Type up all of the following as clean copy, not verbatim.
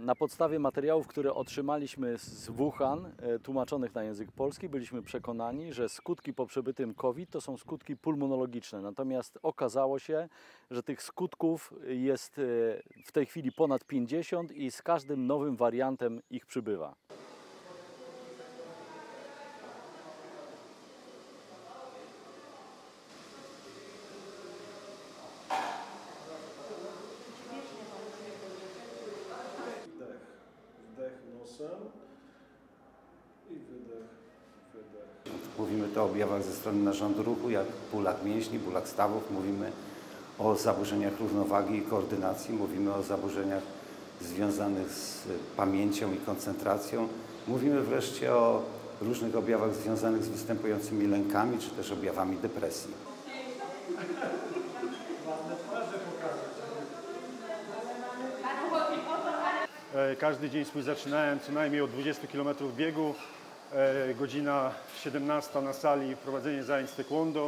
Na podstawie materiałów, które otrzymaliśmy z Wuhan, tłumaczonych na język polski, byliśmy przekonani, że skutki po przebytym COVID to są skutki pulmonologiczne. Natomiast okazało się, że tych skutków jest w tej chwili ponad 50 i z każdym nowym wariantem ich przybywa. Wdech nosem i wydech. Mówimy tu o objawach ze strony narządu ruchu, jak bólach mięśni, bólach stawów. Mówimy o zaburzeniach równowagi i koordynacji. Mówimy o zaburzeniach związanych z pamięcią i koncentracją. Mówimy wreszcie o różnych objawach związanych z występującymi lękami, czy też objawami depresji. Każdy dzień swój zaczynałem co najmniej od 20 km biegu, godzina 17 na sali, prowadzenie zajęć z taekwondo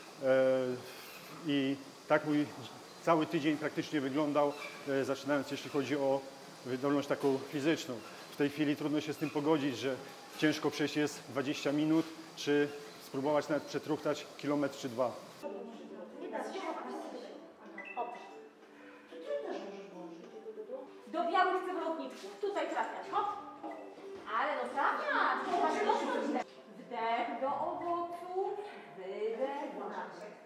i tak mój cały tydzień praktycznie wyglądał, zaczynając jeśli chodzi o wydolność taką fizyczną. W tej chwili trudno się z tym pogodzić, że ciężko przejść jest 20 minut, czy spróbować nawet przetruchtać kilometr czy dwa. Do białych cewrotniczków. Tutaj trafiać. Hop. Ale no trafiać. Wdech do owoców. Wydech do naszych.